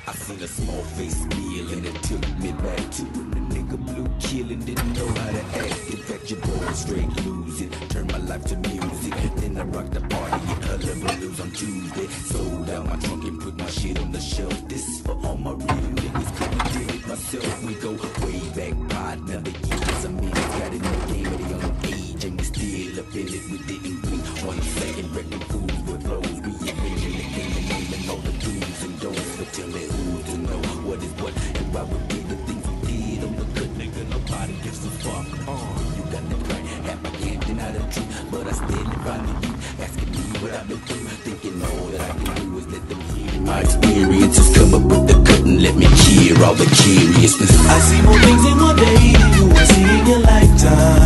I seen a small face smile and it took me back to when the nigga blue killin' didn't know how to act. In fact, your boy straight losing, turned my life to music. Then I rocked the party in color blues on Tuesday. Sold out my trunk and put my shit on the shelf. This is for all my real niggas, couldn't do it myself. We go way back, partner, the years. I mean, I got it in the game at a young age, and we still up in it. We didn't blink 1 second, wrecking fools with flows. We arranging the game and naming all the do's and don'ts, but telling who to know what is what and why we did the things we did. I'm a good nigga, nobody gives a fuck. You got the right, half my game, then out of truth, but I still find you asking me what I've been through, thinking all that I can do is let them hear my experiences. Come up with the cut and let me hear all the curiousness. I see more things in one day than you will see in your lifetime.